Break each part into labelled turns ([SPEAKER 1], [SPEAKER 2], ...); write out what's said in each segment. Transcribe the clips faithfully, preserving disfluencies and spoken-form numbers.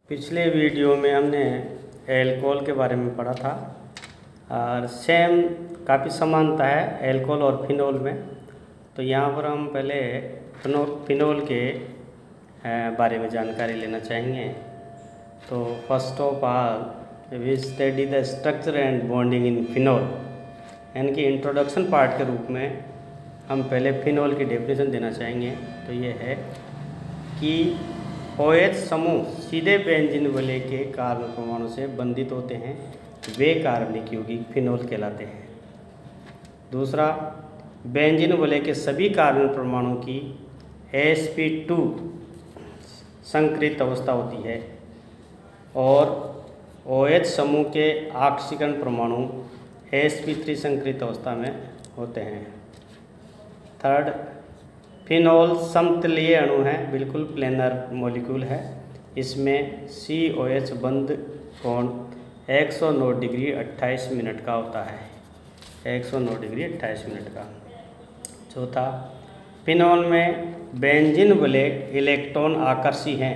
[SPEAKER 1] पिछले वीडियो में हमने एल्कोहल के बारे में पढ़ा था और सेम काफ़ी समानता है एल्कोहल और फिनोल में। तो यहाँ पर हम पहले फिनो फिनोल के बारे में जानकारी लेना चाहेंगे। तो first of all we study the structure and bonding in phenol, यानी कि इंट्रोडक्शन पार्ट के रूप में हम पहले फिनोल की डेफिनेशन देना चाहेंगे। तो ये है कि OH समूह सीधे बेंजीन वलय के कार्बन परमाणु से बंधित होते हैं, वे कार्बनिक यौगिक फिनोल कहलाते हैं। दूसरा, बेंजीन वलय के सभी कार्बन परमाणु की एस पी टू संकृत अवस्था होती है और OH समूह के ऑक्सीकरण परमाणु एस पी थ्री संकृत अवस्था में होते हैं। थर्ड, फिनोल समतलीय अणु है, बिल्कुल प्लेनर मॉलिक्यूल है। इसमें सी ओ एच बंध कोण एक सौ नौ डिग्री अट्ठाईस मिनट का होता है, एक सौ नौ डिग्री अट्ठाईस मिनट का। चौथा, फिनोल में बेंजीन वलय इलेक्ट्रॉन आकर्षी हैं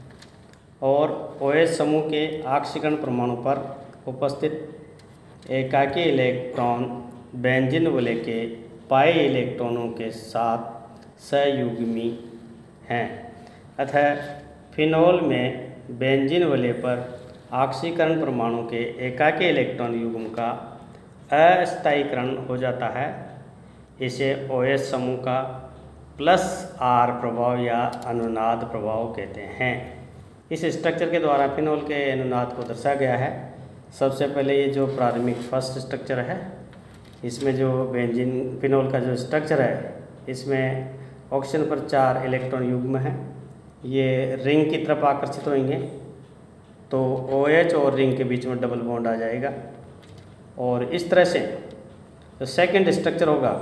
[SPEAKER 1] और OH समूह के ऑक्सीकरण परमाणु पर उपस्थित एकाकी इलेक्ट्रॉन बेंजीन वलय के पाई इलेक्ट्रॉनों के साथ सहयुग्मी हैं। अतः फिनोल में बेंजीन वलय पर ऑक्सीकरण परमाणु के एकाकी इलेक्ट्रॉन युग्म का अस्थायीकरण हो जाता है। इसे OH समूह का प्लस आर प्रभाव या अनुनाद प्रभाव कहते हैं। इस स्ट्रक्चर के द्वारा फिनोल के अनुनाद को दर्शाया गया है। सबसे पहले ये जो प्राथमिक फर्स्ट स्ट्रक्चर है, इसमें जो बेंजीन फिनोल का जो स्ट्रक्चर है, इसमें ऑक्सीजन पर चार इलेक्ट्रॉन युग्म हैं। ये रिंग की तरफ आकर्षित होंगे तो OH और रिंग के बीच में डबल बॉन्ड आ जाएगा और इस तरह से जो सेकंड स्ट्रक्चर होगा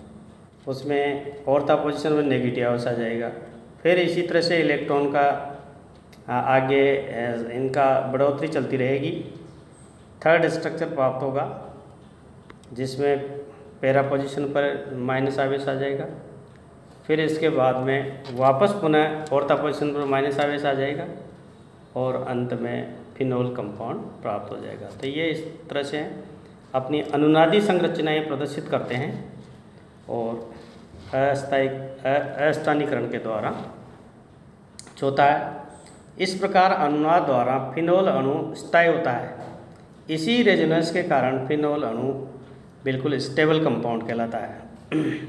[SPEAKER 1] उसमें ऑर्था पोजीशन में नेगेटिव आवेश आ जाएगा। फिर इसी तरह से इलेक्ट्रॉन का आगे इनका बढ़ोतरी चलती रहेगी। थर्ड स्ट्रक्चर प्राप्त होगा जिसमें पैरा पोजीशन पर माइनस आवेश आ जाएगा। फिर इसके बाद में वापस पुनः ऑर्था पोजीशन पर माइनस आवेश आ जाएगा और अंत में फिनोल कंपाउंड प्राप्त हो जाएगा। तो ये इस तरह से अपनी अनुनादी संरचनाएं प्रदर्शित करते हैं और अस्थायी अस्थानीकरण के द्वारा। चौथा है, इस प्रकार अनुनाद द्वारा फिनोल अणु स्थायी होता है। इसी रेजोनेंस के कारण फिनोल अणु बिल्कुल स्टेबल कंपाउंड कहलाता है।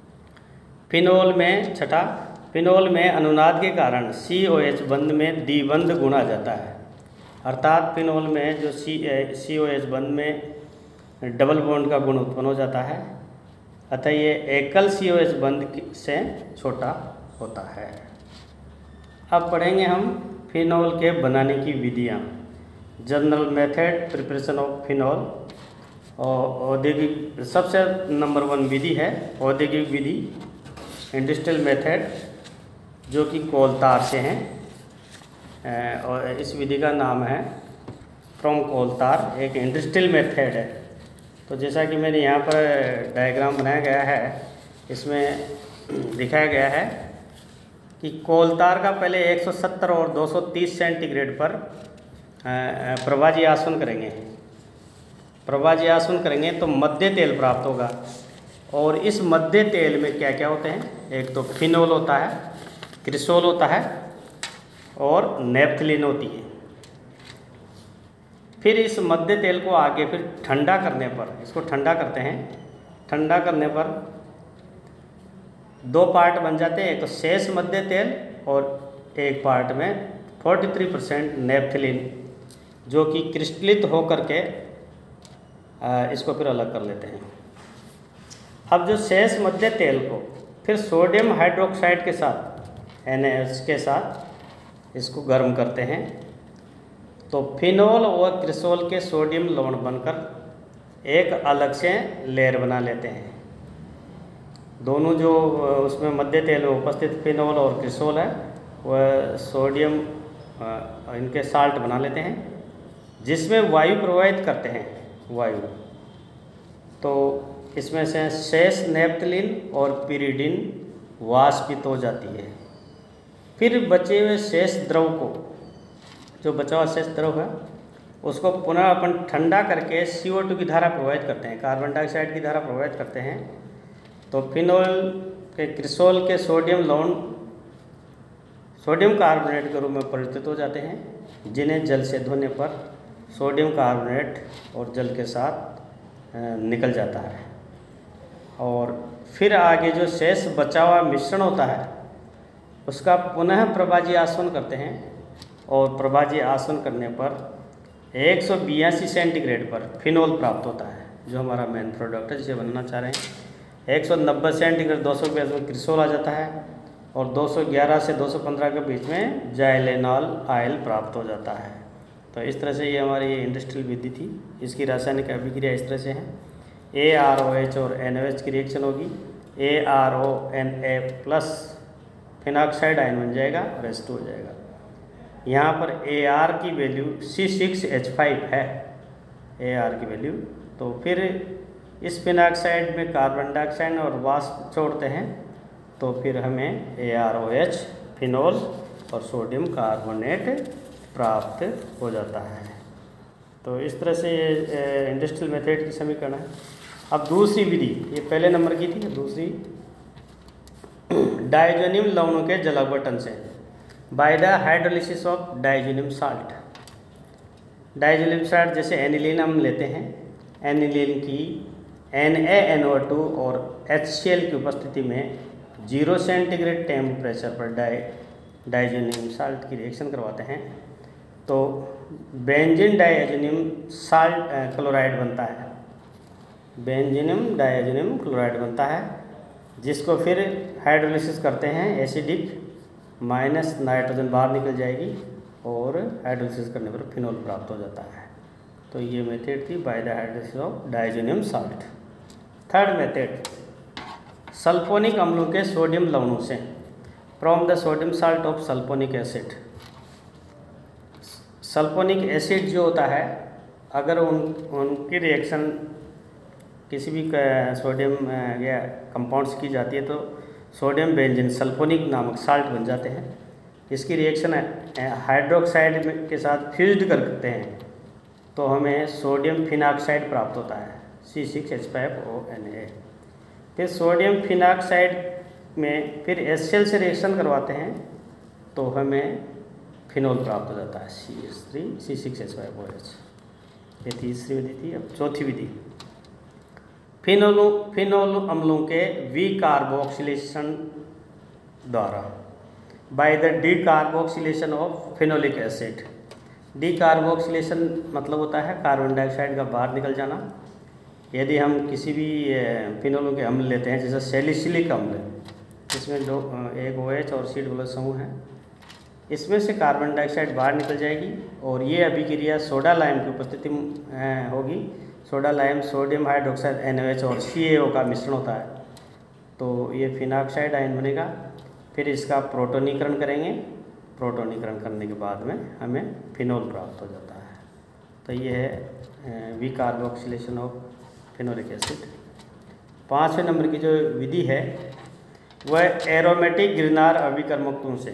[SPEAKER 1] फिनोल में छठा, फिनोल में अनुनाद के कारण सी ओ एच बंध में द्विबंध गुण आ जाता है, अर्थात फिनोल में जो सी सी ओ एच बंध में डबल बॉन्ड का गुण उत्पन्न हो जाता है। अतः ये एकल सी ओ एच बंध से छोटा होता है। अब पढ़ेंगे हम फिनोल के बनाने की विधियाँ। General method preparation of phenol. और औद्योगिक सबसे नंबर वन विधि है औद्योगिक विधि, इंडस्ट्रियल मेथड, जो कि कोलतार से हैं और इस विधि का नाम है फ्रॉम कोलतार, एक इंडस्ट्रियल मेथड है। तो जैसा कि मैंने यहाँ पर डायग्राम बनाया गया है, इसमें दिखाया गया है कि कोलतार का पहले एक सौ सत्तर और दो सौ तीस सेंटीग्रेड पर प्रभाजी आसवन करेंगे। प्रभाजी आसवन करेंगे तो मध्य तेल प्राप्त होगा और इस मध्य तेल में क्या क्या होते हैं, एक तो फिनोल होता है, क्रिसोल होता है और नेफ्थलीन होती है। फिर इस मध्य तेल को आगे फिर ठंडा करने पर, इसको ठंडा करते हैं, ठंडा करने पर दो पार्ट बन जाते हैं, एक तो शेष मध्य तेल और एक पार्ट में तैंतालीस परसेंट नेफ्थलीन, जो कि क्रिस्टलित होकर के इसको फिर अलग कर लेते हैं। अब जो शेष मध्य तेल को फिर सोडियम हाइड्रोक्साइड के साथ एन ए एच के साथ इसको गर्म करते हैं तो फिनोल और क्रिसोल के सोडियम लवण बनकर एक अलग से लेयर बना लेते हैं। दोनों जो उसमें मध्य तेल में उपस्थित फिनोल और क्रिसोल है वह सोडियम इनके साल्ट बना लेते हैं, जिसमें वायु प्रवाहित करते हैं वायु। तो इसमें से शेष नेफ्थलीन और पिरिडिन वाष्पित हो जाती है। फिर बचे हुए शेष द्रव को जो बचा हुआ शेष द्रव है उसको पुनः अपन ठंडा करके सी ओ टू की धारा प्रभावित करते हैं, कार्बन डाइऑक्साइड की धारा प्रभावित करते हैं, तो फिनोल के क्रिसोल के सोडियम लवण सोडियम कार्बोनेट के रूप में परिवर्तित हो जाते हैं, जिन्हें जल से धोने पर सोडियम कार्बोनेट और जल के साथ निकल जाता है। और फिर आगे जो शेष बचा हुआ मिश्रण होता है उसका पुनः प्रभाजी आसवन करते हैं, और प्रभाजी आसवन करने पर एक सौ बयासी सेंटीग्रेड पर फिनोल प्राप्त होता है, जो हमारा मेन प्रोडक्ट है जिसे बनना चाह रहे हैं। एक सौ नब्बे सेंटीग्रेड दो सौ बयासी में क्रिसोल आ जाता है, और दो सौ ग्यारह से दो सौ पंद्रह के बीच में जाइलेनॉल आयल प्राप्त हो जाता है। तो इस तरह से ये हमारी इंडस्ट्रियल विधि थी। इसकी रासायनिक अभिक्रिया इस तरह से है, ए आर ओ एच और एन ओ एच की रिएक्शन होगी, A R O N A plus phenoxide आयन बन जाएगा और एच टू हो जाएगा। यहाँ पर ए आर की value C six H five है, ए आर की वैल्यू। तो फिर इस फिनॉक्साइड में कार्बन डाइऑक्साइड और वाष्प छोड़ते हैं, तो फिर हमें A R O H phenol और सोडियम कार्बोनेट प्राप्त हो जाता है। तो इस तरह से ये इंडस्ट्रियल मेथड की समीकरण है। अब दूसरी विधि, ये पहले नंबर की थी, दूसरी डाइजोनियम लवणों के जल अपघटन से by the hydrolysis of diazonium salt. Diazonium salt जैसे एनिलीन हम लेते हैं, एनिलीन की N A N O two और एच सी एल की उपस्थिति में जीरो सेंटीग्रेड टेम्परेचर पर डाई डाइजोनियम साल्ट की रिएक्शन करवाते हैं, तो बेंजीन डाइजोनियम साल्ट क्लोराइड बनता है, बेंजीनियम डाइजोनियम क्लोराइड बनता है, जिसको फिर हाइड्रोलिसिस करते हैं, एसिडिक माइनस नाइट्रोजन बाहर निकल जाएगी और हाइड्रोलिसिस करने पर फिनोल प्राप्त हो जाता है। तो ये मेथड थी by the hydrolysis of diazonium salt. Third method, sulphonic अम्लों के सोडियम लवणों से from the sodium salt of sulphonic acid. Sulphonic acid जो होता है, अगर उन उनकी रिएक्शन किसी भी सोडियम या कंपाउंड्स की जाती है तो सोडियम बेंजीन सल्फोनिक नामक साल्ट बन जाते हैं। इसकी रिएक्शन हाइड्रोक्साइड के साथ फ्यूज्ड करते हैं तो हमें सोडियम फिनॉक्साइड प्राप्त होता है, C six H five O N A. फिर सोडियम फिनॉक्साइड में फिर एच सी एल से रिएक्शन करवाते हैं तो हमें फिनोल प्राप्त हो जाता है, C H three C six H five O H. ये तीसरी विधि थी। अब चौथी विधि, फिनोल फिनोल अम्लों के वी कार्बोक्सिलेशन द्वारा by the decarboxylation of phenolic acid. Decarboxylation मतलब होता है कार्बन डाइऑक्साइड का बाहर निकल जाना। यदि हम किसी भी फिनोलों के अम्ल लेते हैं, जैसे सैलिसिलिक अम्ल, इसमें दो एक ओ एच और सी डबल समूह है, इसमें से कार्बन डाइऑक्साइड बाहर निकल जाएगी और ये अभिक्रिया सोडा लाइम की उपस्थिति में होगी। Soda lime sodium hydroxide N O H और सी ए ओ का मिश्रण होता है, तो ये फिनॉक्साइड आयन बनेगा। फिर इसका प्रोटोनीकरण करेंगे, प्रोटोनीकरण करने के बाद में हमें फिनोल प्राप्त हो जाता है। तो ये है decarboxylation of phenolic acid. पाँचवें नंबर की जो विधि है वह एरोमेटिक गिरनार अभिकर्मकों से,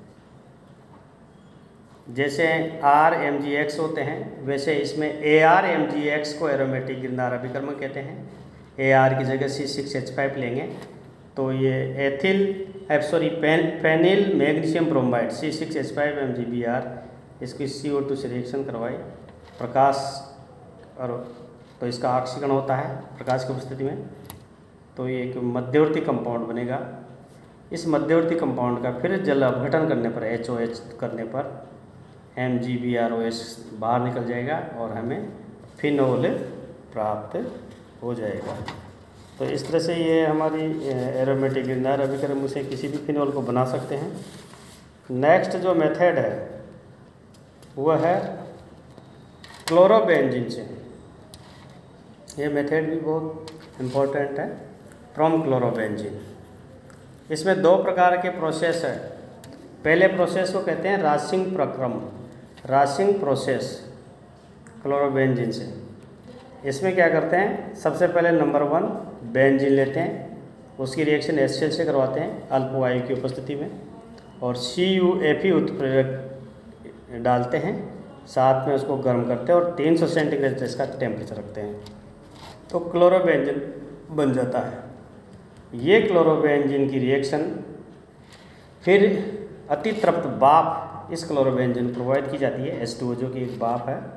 [SPEAKER 1] जैसे आर एम जी एक्स होते हैं वैसे इसमें A R M G X को एरोमेटिक गिरनार अभिकर्मक कहते हैं। ए आर की जगह सी सिक्स एच फाइव लेंगे तो ये ethyl sorry pen phenyl magnesium bromide C six H five M G B R, इसकी सी ओ टू से रिएक्शन करवाई प्रकाश, और तो इसका ऑक्सीकरण होता है प्रकाश की उपस्थिति में, तो ये एक मध्यवर्ती कंपाउंड बनेगा। इस मध्यवर्ती कंपाउंड का फिर जल अपघटन करने पर एच ओ एच करने पर M G B R O S बाहर निकल जाएगा और हमें फिनोल प्राप्त हो जाएगा। तो इस तरह से ये हमारी एरोमेटिक गिरनार अभिकर्मक से किसी भी फिनोल को बना सकते हैं। नेक्स्ट जो मेथड है वह है क्लोरोबेंजीन से। ये मेथड भी बहुत इम्पोर्टेंट है, फ्रॉम क्लोरोबेंजीन। इसमें दो प्रकार के प्रोसेस है। पहले प्रोसेस को कहते हैं रासिंग प्रक्रम, रासिंग प्रोसेस क्लोरोबेंजीन से। इसमें क्या करते हैं, सबसे पहले नंबर वन बेंजीन लेते हैं, उसकी रिएक्शन एच सी एल से करवाते हैं अल्प वायु की उपस्थिति में, और सी यू एफ ई उत्प्रेरक डालते हैं, साथ में उसको गर्म करते हैं और तीन सौ सेंटीग्रेड इसका टेम्परेचर रखते हैं तो क्लोरोबेंजीन बन जाता है। ये क्लोरोबेंजीन की रिएक्शन फिर अतितृप्त भाप इस क्लोरोबेंजीन प्रोवाइड की जाती है, एच टू ओ जो कि एक भाप है,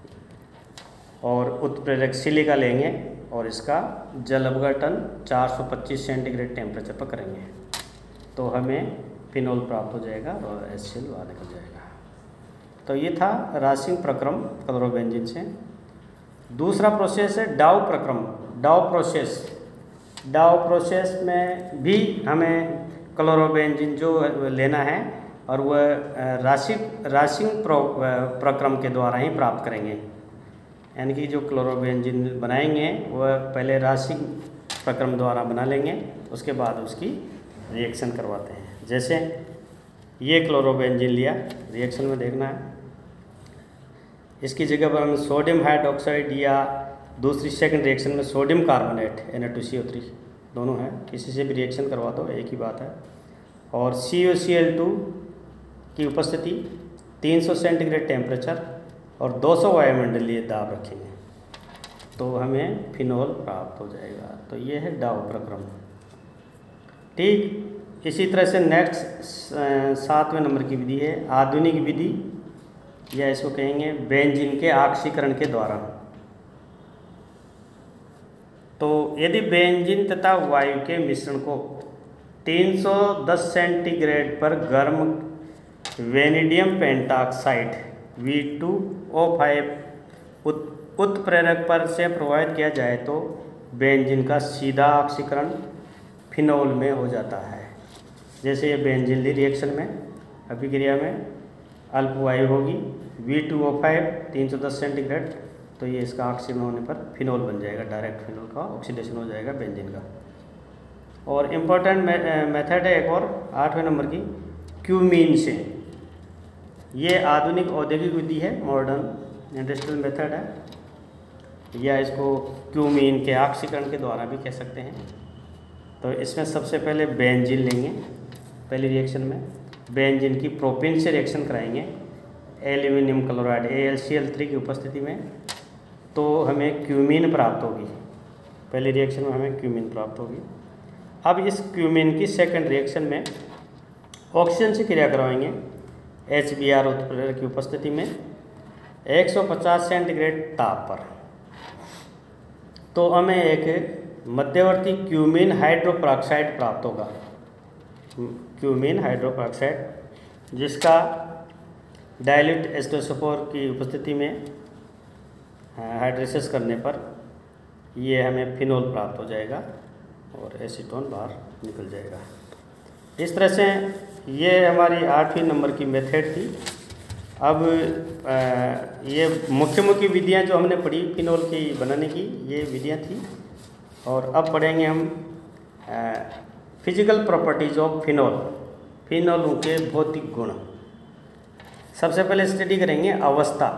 [SPEAKER 1] और उत्प्रेरक सिलिका लेंगे और इसका जल अपघटन चार सौ पच्चीस सेंटीग्रेड टेम्परेचर पर करेंगे तो हमें फिनोल प्राप्त हो जाएगा और एच सी एल बाहर निकल जाएगा। तो ये था राशिंग प्रक्रम क्लोरोबेंजीन से। दूसरा प्रोसेस है डाउ प्रक्रम, डाउ प्रोसेस। डाउ प्रोसेस में भी हमें क्लोरोबेंजीन जो लेना है और वह राशिक राशिंग प्रो प्रक्रम के द्वारा ही प्राप्त करेंगे, यानी कि जो क्लोरोबेंजीन बनाएंगे वह पहले राशिंग प्रक्रम द्वारा बना लेंगे, उसके बाद उसकी रिएक्शन करवाते हैं। जैसे ये क्लोरोबेंजीन लिया, रिएक्शन में देखना है, इसकी जगह पर हम सोडियम हाइड्रोक्साइड या दूसरी सेकंड रिएक्शन में sodium carbonate N A two C O three दोनों हैं, किसी से भी रिएक्शन करवा दो एक ही बात है, और सी ओ सी एल टू की उपस्थिति तीन सौ सेंटीग्रेड टेम्परेचर और दो सौ वायुमंडलीय दाब रखेंगे तो हमें फिनोल प्राप्त हो जाएगा। तो ये है डाउ प्रक्रम। ठीक इसी तरह से नेक्स्ट सातवें नंबर की विधि है आधुनिक विधि, या इसको कहेंगे बेंजीन के ऑक्सीकरण के द्वारा। तो यदि बेंजीन तथा वायु के मिश्रण को तीन सौ दस सेंटीग्रेड पर गर्म vanadium pentoxide V two O five उत्प्रेरक पर से प्रोवाइड किया जाए तो बेंजीन का सीधा ऑक्सीकरण फिनोल में हो जाता है। जैसे ये बेंजीन ली रिएक्शन में अभिक्रिया में अल्प वायु होगी वी टू ओ फाइव तीन सौ दस सेंटीग्रेड, तो ये इसका ऑक्सीजन होने पर फिनोल बन जाएगा, डायरेक्ट फिनोल का ऑक्सीडेशन हो जाएगा बेंजीन का। और इम्पोर्टेंट मेथड है एक और आठवें नंबर की क्यूमीन से। ये आधुनिक औद्योगिक विधि है, मॉडर्न इंडस्ट्रियल मेथड है, या इसको क्यूमीन के ऑक्सीकरण के द्वारा भी कह सकते हैं। तो इसमें सबसे पहले बेंजीन लेंगे, पहली रिएक्शन में बेंजीन की प्रोपेन से रिएक्शन कराएंगे aluminium chloride A L C L three की उपस्थिति में, तो हमें क्यूमीन प्राप्त होगी। पहली रिएक्शन में हमें क्यूमीन प्राप्त होगी। अब इस क्यूमीन की सेकंड रिएक्शन में ऑक्सीजन से क्रिया करवाएंगे एच बी आर उत्प्रेरक की उपस्थिति में एक सौ पचास सेंटीग्रेड ताप पर, तो हमें एक मध्यवर्ती क्यूमीन हाइड्रोपेरोक्साइड प्राप्त होगा। क्यूमीन हाइड्रोपेरोक्साइड जिसका dilute H two S O four की उपस्थिति में हाइड्रेसिस करने पर ये हमें फिनोल प्राप्त हो जाएगा और एसीटोन बाहर निकल जाएगा। इस तरह से ये हमारी आठवीं नंबर की मेथड थी। अब आ, ये मुख्य मुख्य विधियाँ जो हमने पढ़ी फिनोल की बनाने की, ये विधियाँ थी। और अब पढ़ेंगे हम फिजिकल प्रॉपर्टीज ऑफ फिनोल, फिनोलों के भौतिक गुण। सबसे पहले स्टडी करेंगे अवस्था।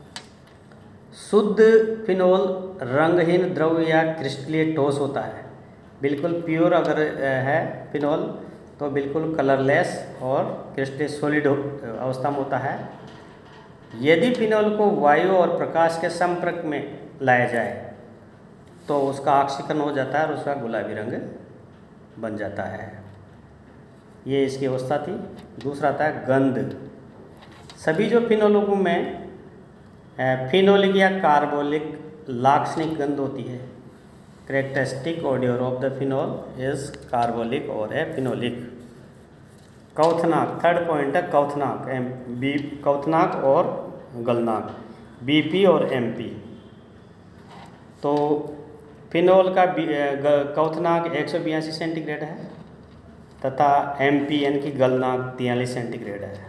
[SPEAKER 1] शुद्ध फिनोल रंगहीन द्रव या क्रिस्टलीय ठोस होता है। बिल्कुल प्योर अगर है फिनोल तो बिल्कुल कलरलेस और क्रिस्टलीय सॉलिड अवस्था में होता है। यदि फिनोल को वायु और प्रकाश के संपर्क में लाया जाए तो उसका ऑक्सीकरण हो जाता है और उसका गुलाबी रंग बन जाता है। ये इसकी अवस्था थी। दूसरा था गंध। सभी जो फिनोलों में फिनोलिक या कार्बोलिक लाक्षणिक गंध होती है। Characteristic odour of the phenol is carbolic और है फिनोलिक। कौथनाक, थर्ड पॉइंट है कौथनाक, एम बी कौथनाक और गलनाक, बीपी और एमपी। तो फिनोल का कौथनाक एक सौ बयासी सेंटीग्रेड है तथा एमपी यानी कि गलनाक तियालीस सेंटीग्रेड है।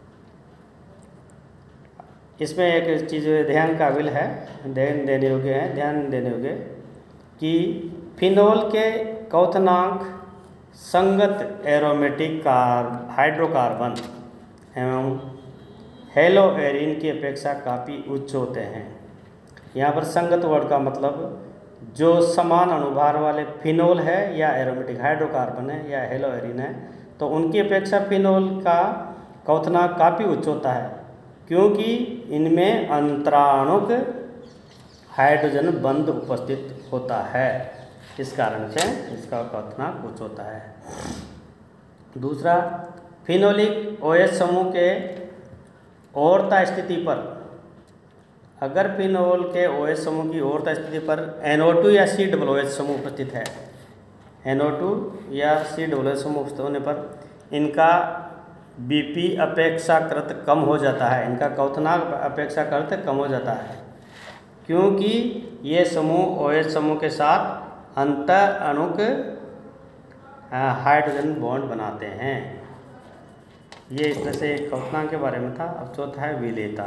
[SPEAKER 1] इसमें एक चीज़ ध्यान काबिल है, ध्यान देने योग्य है, ध्यान देने योग्य कि फिनोल के कौथनाक संगत एरोमेटिक कार हाइड्रोकार्बन एवं हेलोएरिन की अपेक्षा काफ़ी उच्च होते हैं। यहाँ पर संगत वर्ड का मतलब जो समान अणुभार वाले फिनोल है या एरोमेटिक हाइड्रोकार्बन है या हेलोएरिन है तो उनकी अपेक्षा फिनोल का कौथनाक काफ़ी उच्च होता है। क्योंकि इनमें अंतराणुक हाइड्रोजन बंध उपस्थित होता है, इस कारण से इसका क्वथनांक उच्च होता है। दूसरा, फिनोलिक ओएच समूह के ओरता स्थिति पर, अगर फिनोल के OH समूह की ओरता स्थिति पर एन ओ टू या सी डबल OH समूह उपस्थित है, एन ओ टू या सी डबल OH समूह उपस्थित होने पर इनका बीपी अपेक्षाकृत कम हो जाता है, इनका क्वथनांक अपेक्षाकृत कम हो जाता है, क्योंकि ये समूह OH समूह के साथ अंतर अणुक हाइड्रोजन बॉन्ड बनाते हैं। ये इस तरह से क्वथनांक के बारे में था। अब चौथा है विलेयता।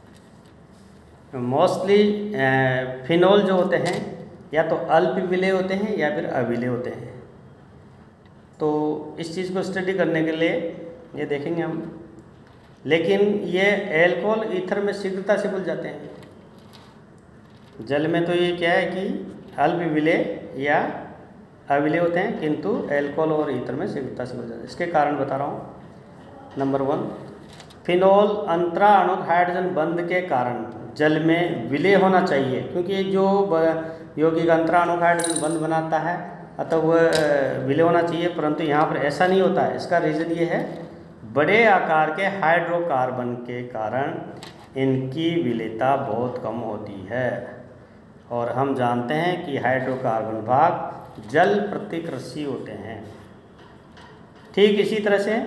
[SPEAKER 1] मोस्टली फिनोल जो होते हैं या तो अल्प विलेय होते हैं या फिर अविलेय होते हैं। तो इस चीज़ को स्टडी करने के लिए ये देखेंगे हम, लेकिन ये एल्कोहल ईथर में शीघ्रता से घुल जाते हैं। जल में तो ये क्या है कि अल्प विलेय या अविलेय होते हैं, किंतु एल्कोहल और ईथर में शीघ्रता से घुल जाते हैं। इसके कारण बता रहा हूँ। नंबर वन, फिनोल अंतराणुक हाइड्रोजन बंध के कारण जल में विलेय होना चाहिए, क्योंकि जो यौगिक अंतराणुक हाइड्रोजन बंध बनाता है अतः वह विलेय होना चाहिए, परंतु यहाँ पर ऐसा नहीं होता है। इसका रीज़न ये है, बड़े आकार के हाइड्रोकार्बन के कारण इनकी विलेयता बहुत कम होती है, और हम जानते हैं कि हाइड्रोकार्बन भाग जल प्रतिकृषी होते हैं। ठीक इसी तरह से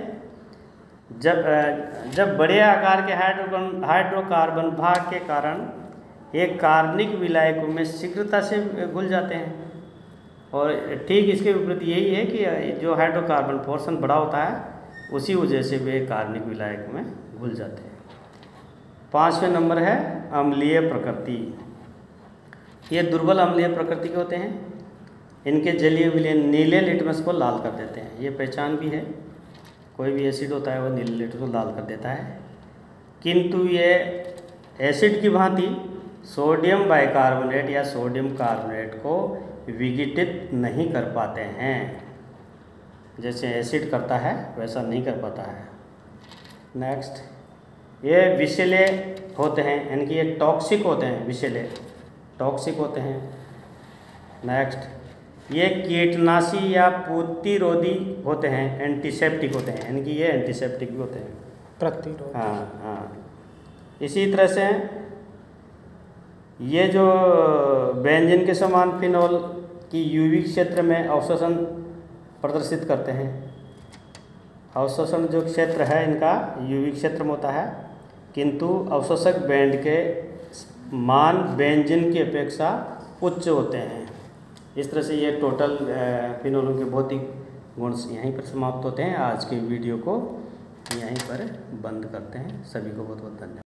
[SPEAKER 1] जब जब बड़े आकार के हाइड्रोकन हाइड्रोकार्बन भाग के कारण एक कार्बनिक विलायकों में शीघ्रता से घुल जाते हैं, और ठीक इसके विपरीत यही है कि जो हाइड्रोकार्बन पोर्शन बड़ा होता है उसी वजह से वे कार्बनिक विलायक में घुल जाते हैं। पाँचवें नंबर है अम्लीय प्रकृति। ये दुर्बल अम्लीय प्रकृति के होते हैं। इनके जलीय विलयन नीले लिटमस को लाल कर देते हैं। ये पहचान भी है, कोई भी एसिड होता है वो नीले लिटमस को लाल कर देता है, किंतु ये एसिड की भांति सोडियम बाइकार्बोनेट या सोडियम कार्बोनेट को विघटित नहीं कर पाते हैं। जैसे एसिड करता है वैसा नहीं कर पाता है। नेक्स्ट, ये विषैले होते हैं, यानी कि ये टॉक्सिक होते हैं, विषैले टॉक्सिक होते हैं। नेक्स्ट, ये कीटनाशी या प्रतिरोधी होते हैं, एंटीसेप्टिक होते हैं, यानी कि ये एंटीसेप्टिक भी होते हैं,
[SPEAKER 2] प्रतिरोधी।
[SPEAKER 1] हाँ हाँ। इसी तरह से ये जो बेंजीन के समान फिनोल की यूवी क्षेत्र में अवशोषण प्रदर्शित करते हैं। अवशोषण जो क्षेत्र है इनका यूवी क्षेत्र में होता है, किंतु अवशोषक बैंड के मान बेंजीन की अपेक्षा उच्च होते हैं। इस तरह से ये टोटल फिनोलों के भौतिक गुण यहीं पर समाप्त होते हैं। आज के वीडियो को यहीं पर बंद करते हैं। सभी को बहुत बहुत धन्यवाद।